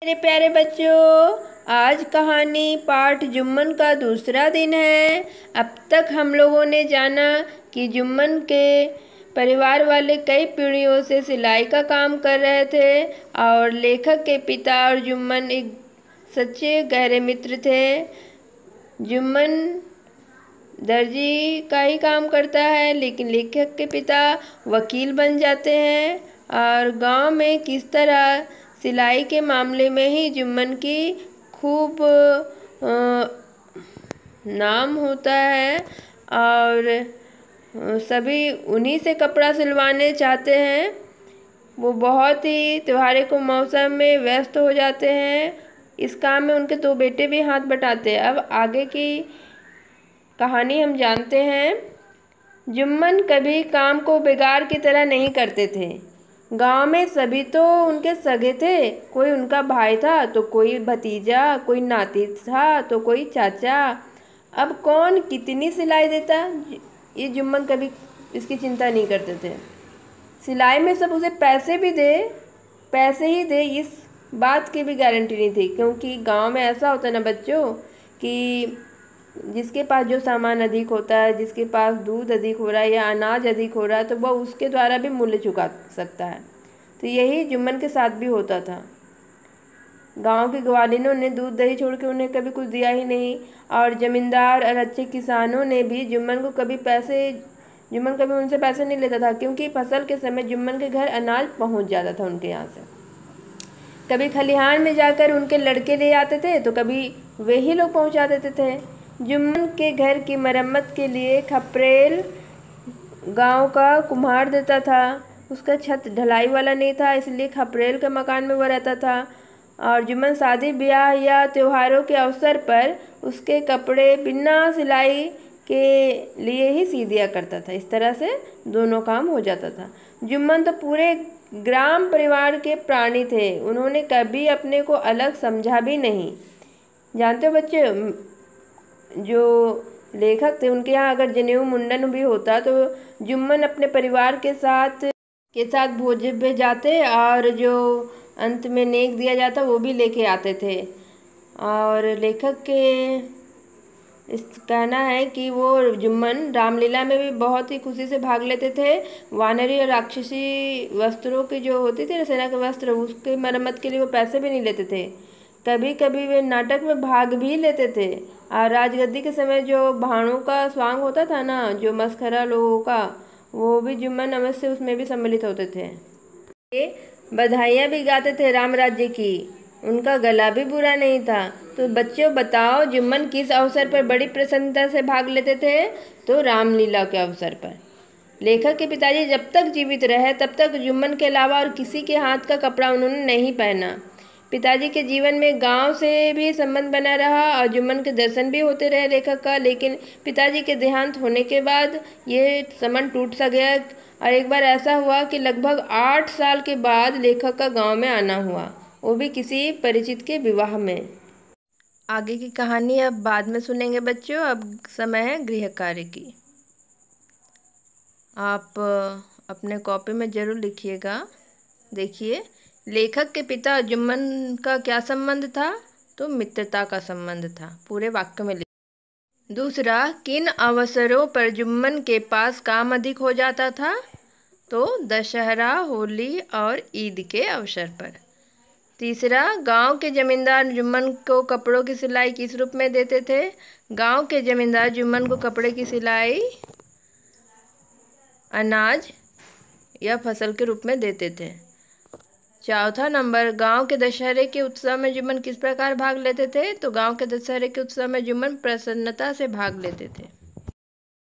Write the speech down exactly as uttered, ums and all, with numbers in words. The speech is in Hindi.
मेरे प्यारे बच्चों, आज कहानी पाठ जुम्मन का दूसरा दिन है। अब तक हम लोगों ने जाना कि जुम्मन के परिवार वाले कई पीढ़ियों से सिलाई का काम कर रहे थे और लेखक के पिता और जुम्मन एक सच्चे गहरे मित्र थे। जुम्मन दर्जी का ही काम करता है, लेकिन लेखक के पिता वकील बन जाते हैं। और गांव में किस तरह सिलाई के मामले में ही जुम्मन की खूब नाम होता है और सभी उन्हीं से कपड़ा सिलवाने चाहते हैं। वो बहुत ही त्योहारों के मौसम में व्यस्त हो जाते हैं। इस काम में उनके दो बेटे भी हाथ बटाते हैं। अब आगे की कहानी हम जानते हैं। जुम्मन कभी काम को बेगार की तरह नहीं करते थे। गांव में सभी तो उनके सगे थे, कोई उनका भाई था तो कोई भतीजा, कोई नाती था तो कोई चाचा। अब कौन कितनी सिलाई देता, ये जुम्मन कभी इसकी चिंता नहीं करते थे। सिलाई में सब उसे पैसे भी दे पैसे ही दे इस बात की भी गारंटी नहीं थी, क्योंकि गांव में ऐसा होता है ना बच्चों कि जिसके पास जो सामान अधिक होता है, जिसके पास दूध अधिक हो रहा है या अनाज अधिक हो रहा है, तो वह उसके द्वारा भी मूल्य चुका सकता है। तो यही जुम्मन के साथ भी होता था। गांव की ग्वालिनों ने दूध दही छोड़ के उन्हें कभी कुछ दिया ही नहीं, और जमींदार और अच्छे किसानों ने भी जुम्मन को कभी पैसे जुम्मन कभी उनसे पैसे नहीं लेता था, क्योंकि फसल के समय जुम्मन के घर अनाज पहुंच जाता था उनके यहाँ से। कभी खलिहान में जाकर उनके लड़के ले आते थे तो कभी वे ही लोग पहुंचा देते थे। जुम्मन के घर की मरम्मत के लिए खपरेल गांव का कुम्हार देता था। उसका छत ढलाई वाला नहीं था, इसलिए खपरेल के मकान में वो रहता था। और जुम्मन शादी ब्याह या त्योहारों के अवसर पर उसके कपड़े बिना सिलाई के लिए ही सी दिया करता था। इस तरह से दोनों काम हो जाता था। जुम्मन तो पूरे ग्राम परिवार के प्राणी थे। उन्होंने कभी अपने को अलग समझा भी नहीं। जानते हो बच्चे, जो लेखक थे उनके यहाँ अगर जनेऊ मुंडन भी होता तो जुम्मन अपने परिवार के साथ के साथ भोज पे जाते और जो अंत में नेक दिया जाता वो भी लेके आते थे। और लेखक के इस कहना है कि वो जुम्मन रामलीला में भी बहुत ही खुशी से भाग लेते थे। वानरी और राक्षसी वस्त्रों की जो होती थी ना, सेना के वस्त्र, उसके मरम्मत के लिए वो पैसे भी नहीं लेते थे। कभी कभी वे नाटक में भाग भी लेते थे। और राजगद्दी के समय जो भाणों का स्वांग होता था ना, जो मस्खरा लोगों का, वो भी जुम्मन अवश्य उसमें भी सम्मिलित होते थे। ये बधाइयाँ भी गाते थे राम राज्य की। उनका गला भी बुरा नहीं था। तो बच्चों बताओ, जुम्मन किस अवसर पर बड़ी प्रसन्नता से भाग लेते थे? तो रामलीला के अवसर पर। लेखक के पिताजी जब तक जीवित रहे तब तक जुम्मन के अलावा और किसी के हाथ का कपड़ा उन्होंने नहीं पहना। पिताजी के जीवन में गांव से भी संबंध बना रहा और जुम्मन के दर्शन भी होते रहे लेखक का। लेकिन पिताजी के देहांत होने के बाद ये संबंध टूट सा गया। और एक बार ऐसा हुआ कि लगभग आठ साल के बाद लेखक का गांव में आना हुआ, वो भी किसी परिचित के विवाह में। आगे की कहानी अब बाद में सुनेंगे बच्चों। अब समय है गृह कार्य की। आप अपने कॉपी में जरूर लिखिएगा। देखिए, लेखक के पिता जुम्मन का क्या संबंध था? तो मित्रता का संबंध था। पूरे वाक्य में लिख। दूसरा, किन अवसरों पर जुम्मन के पास काम अधिक हो जाता था? तो दशहरा, होली और ईद के अवसर पर। तीसरा, गांव के जमींदार जुम्मन को कपड़ों की सिलाई किस रूप में देते थे? गांव के जमींदार जुम्मन को कपड़े की सिलाई अनाज या फसल के रूप में देते थे। चौथा नंबर, गांव के दशहरे के उत्सव में जुम्मन किस प्रकार भाग लेते थे? तो गांव के दशहरे के उत्सव में जुम्मन प्रसन्नता से भाग लेते थे।